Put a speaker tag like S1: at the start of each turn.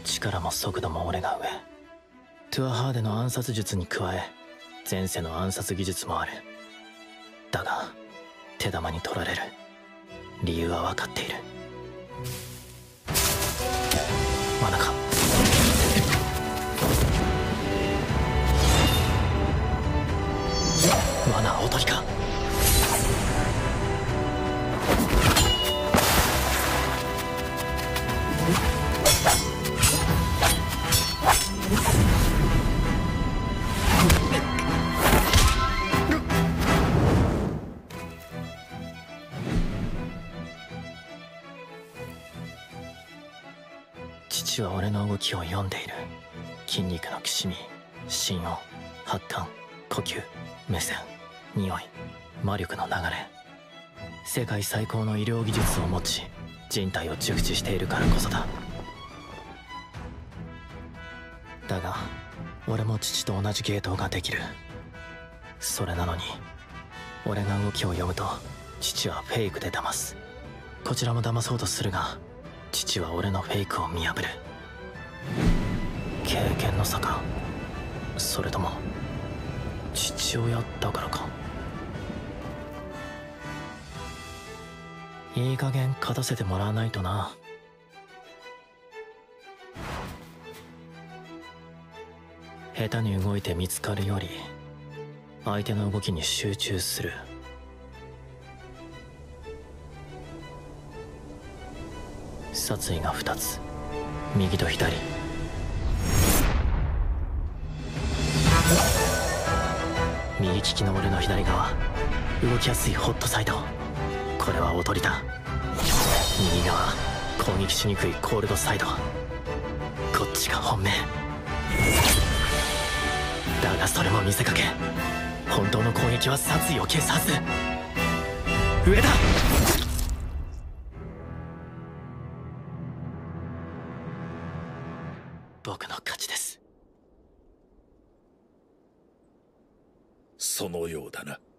S1: 力も速度も俺が上。トゥアハーデの暗殺術に加え前世の暗殺技術もある。だが手玉に取られる理由は分かっている。罠か。罠おとりか。父は俺の動きを読んでいる。筋肉のきしみ、心音、発汗、呼吸、目線、匂い、魔力の流れ。世界最高の医療技術を持ち人体を熟知しているからこそだ。だが俺も父と同じ芸当ができる。それなのに俺が動きを読むと父はフェイクで騙す。こちらも騙そうとするが父は俺のフェイクを見破る。経験の差か、それとも父親だからか。いい加減勝たせてもらわないとな。下手に動いて見つかるより相手の動きに集中する。殺意が2つ、右と左。右利きの俺の左側、動きやすいホットサイド。これはおとりだ。右側、攻撃しにくいコールドサイド。こっちが本命だが、それも見せかけ。本当の攻撃は殺意を消すはず。上だ。僕の勝ちです。
S2: そのようだな。